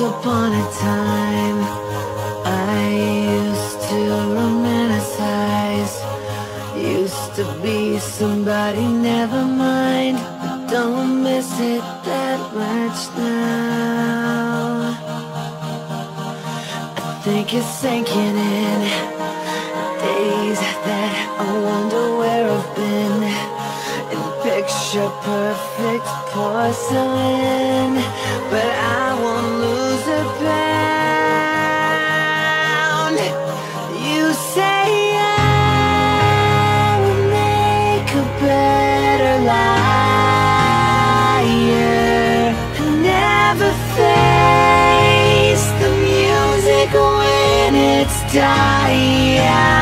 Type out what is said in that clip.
upon a time I used to romanticize. Used to be somebody, never mind, but don't miss it that much now. I think it's sinking in, days that I wonder where I've been. In picture perfect porcelain, but I won't lose a pound. You say I will make a better liar. I never face the music when it's dying.